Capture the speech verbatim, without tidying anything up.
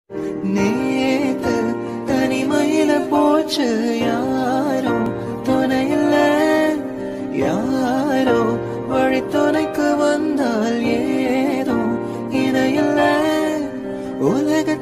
நேத்து தனிமையில போச்சு யாரோ துணையில்ல, யாரோ வழி துணைக்கு வந்தால் ஏதோ இணையில்ல. உலக